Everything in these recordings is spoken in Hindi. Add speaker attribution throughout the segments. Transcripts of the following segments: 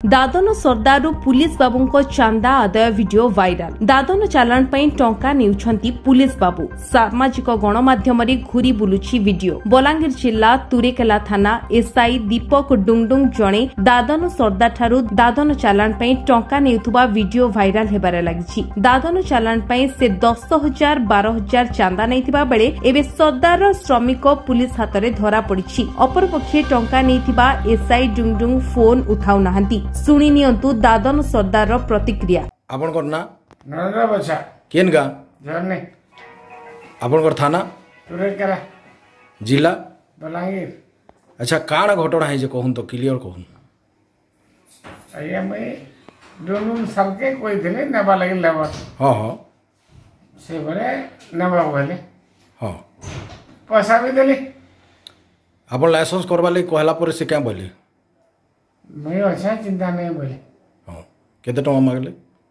Speaker 1: दादन सरदारु पुलिस बाबू चांदा आदाय वीडियो वायरल। दादन चालाण पई टंका नेउछंती पुलिस बाबू। सामाजिक गणमाध्यम घूरी बुलुछि वीडियो। बलांगीर जिला तुरेकेला थाना एसआई दीपक डुंगडुंग जणे दादन सरदार ठारू दादन चालाण पई टंका नेउथुबा वीडियो वायरल हेबारे लागिछि। दादन चालाण पई से 10,000 12,000 चांदा नैथिबा बेले एबे सरदार श्रमिक पुलिस हातरे धरा पड़िछि। अपरपक्षे टंका नेथिबा एसआई डुंगडुंग फोन उठाउ नाहंती। सुनी नियंतु दादन सरदार प्रतिक्रिया।
Speaker 2: आपन करना
Speaker 3: नरेंद्र बच्चा
Speaker 2: केन गा
Speaker 3: झरने
Speaker 2: आपन कर थाना
Speaker 3: तुरेकेला
Speaker 2: जिला
Speaker 3: बलांगीर।
Speaker 2: अच्छा काण घटना है जे कहून तो क्लियर कहून।
Speaker 3: आइए मैं दोनों सबके कोई दिले नेबा लगे लेबर।
Speaker 2: हां हां
Speaker 3: से बोले नेबा बोले
Speaker 2: हां
Speaker 3: पैसा भी दिले।
Speaker 2: आपन लाइसेंस करबा ले कहला पर से क्या बोले
Speaker 3: मैं अच्छा चिंता नहीं बोले।
Speaker 2: हां केते टका मागले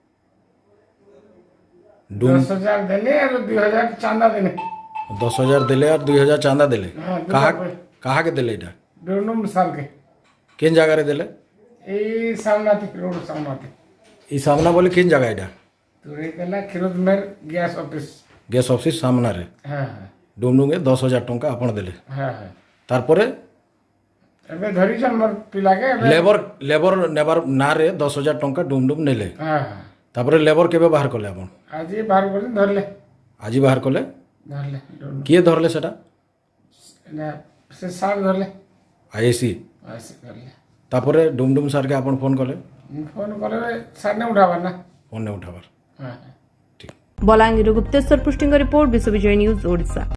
Speaker 3: 10,000 दिले और 2,000 चांदा दिले।
Speaker 2: 10,000 दिले और 2,000 चांदा दिले। कहा कहा के दिले इटा
Speaker 3: दोनों साल के
Speaker 2: केन जगह रे दिले
Speaker 3: ए सामना थी रोड सामना थी
Speaker 2: ई सामना बोले केन जगह इटा
Speaker 3: तुरेकेला खिरोद मेर गैस ऑफिस
Speaker 2: सामना रे।
Speaker 3: हां
Speaker 2: डुमडुंगे 10,000 टका आपन दिले।
Speaker 3: हां
Speaker 2: तारपरे
Speaker 3: एबे धरी जन मोर पिला के
Speaker 2: लेबर नेबर ना रे 10,000 टका डुमडुम नेले।
Speaker 3: हां
Speaker 2: तारपरे लेबर केबे बाहर करले आपन
Speaker 3: आज ही बाहर कर धरले।
Speaker 2: आज ही बाहर करले
Speaker 3: धरले
Speaker 2: किए धरले सेटा
Speaker 3: ना से सार धरले
Speaker 2: आईसी
Speaker 3: ऐसे करले।
Speaker 2: तापरे डुमडुम सर के आपन फोन करले
Speaker 3: फोन करे सर ने उठावा ना
Speaker 2: फोन ने उठावर।
Speaker 3: हां
Speaker 1: बलांगीर गुप्तेश्वर पुष्टिंग रिपोर्ट विश्व विजय न्यूज ओडिशा।